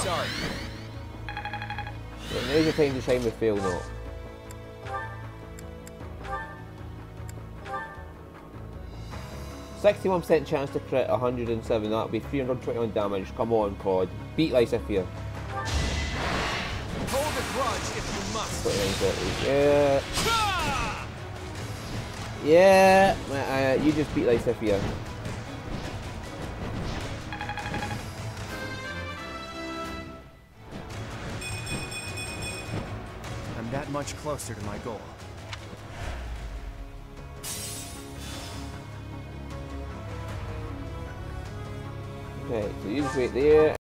Sorry. Yeah, there's your time to shine with fail note. %61% chance to crit, 107. That'll be 321 damage. Come on, Claude. Beat Lysithia. Hold a grudge if you must. 29, 30. Yeah. Yeah. You just beat Lysithia. I'm that much closer to my goal. Okay, so you just wait there.